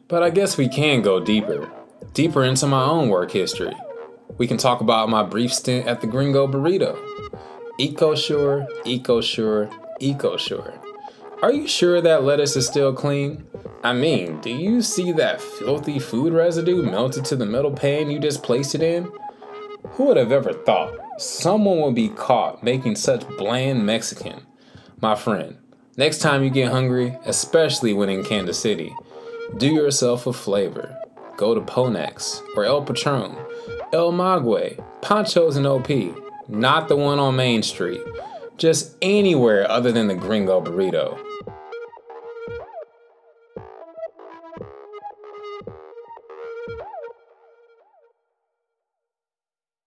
But I guess we can go deeper into my own work history. We can talk about my brief stint at the Gringo Burrito. EcoSure, EcoSure, EcoSure. Are you sure that lettuce is still clean? I mean, do you see that filthy food residue melted to the metal pan you just placed it in? Who would have ever thought someone would be caught making such bland Mexican? My friend, next time you get hungry, especially when in Kansas City, do yourself a flavor. Go to Ponex or El Patron, El Maguey, Pancho's and OP, not the one on Main Street. Just anywhere other than the Gringo Burrito.